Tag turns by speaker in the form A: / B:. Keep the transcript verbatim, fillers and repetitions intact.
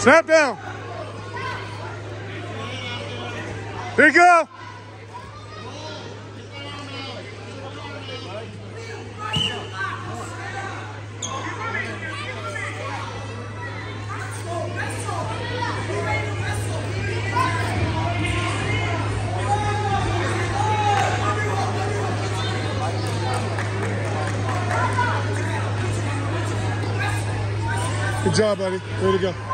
A: Snap down. Here you go. Good job, buddy. Way to go.